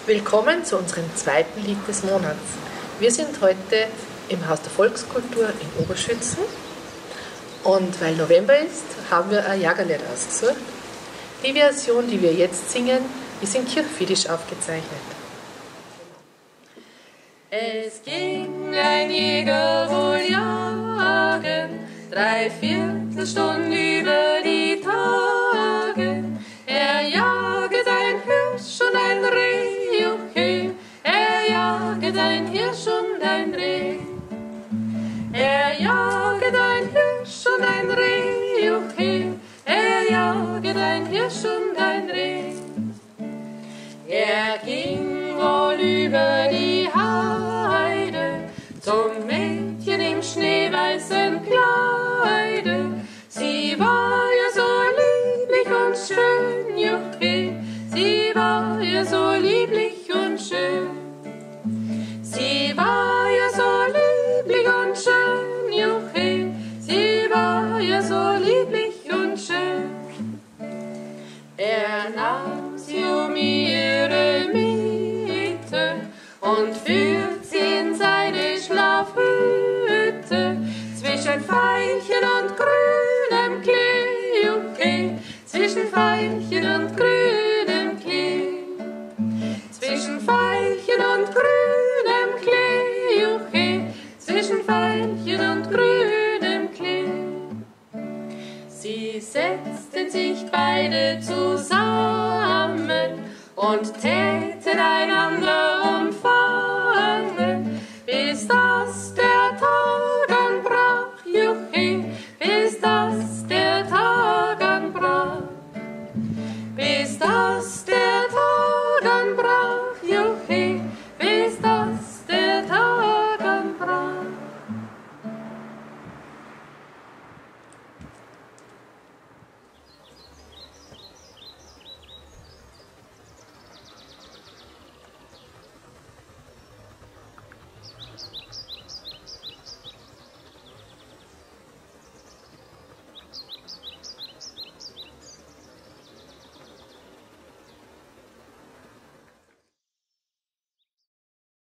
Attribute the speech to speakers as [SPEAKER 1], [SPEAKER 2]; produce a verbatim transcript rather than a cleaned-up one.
[SPEAKER 1] Willkommen zu unserem zweiten Lied des Monats. Wir sind heute im Haus der Volkskultur in Oberschützen und weil November ist, haben wir ein Jagerlied ausgesucht. Die Version, die wir jetzt singen, ist in Kirchfiddisch aufgezeichnet.
[SPEAKER 2] Es ging ein Jäger wohl jagen, drei Viertelstunden über die Tage. Er jaget ein Hirsch und ein Reh, okay. Er jaget ein Hirsch und ein Reh. Er jaget ein Hirsch und ein Reh, okay. Er jaget ein Hirsch und ein Reh. Er ging wohl über die Heide zum Mädchen im schneeweißen Kleide. Sie war ja so lieblich und schön, juchhe. Sie war ja so lieblich und schön. Sie war ja so lieblich und schön, juchhe. Sie war ja so lieblich und schön. Er nahm sie um ihre Mitte und führt sie in seine Schlafhütte zwischen Veilchen und grünem Klee, okay, zwischen Veilchen und grünem Klee, zwischen Veilchen und grünem Klee, okay, zwischen Veilchen und grünem Klee. Sie setzten sich beide zusammen und täten einander umfangen.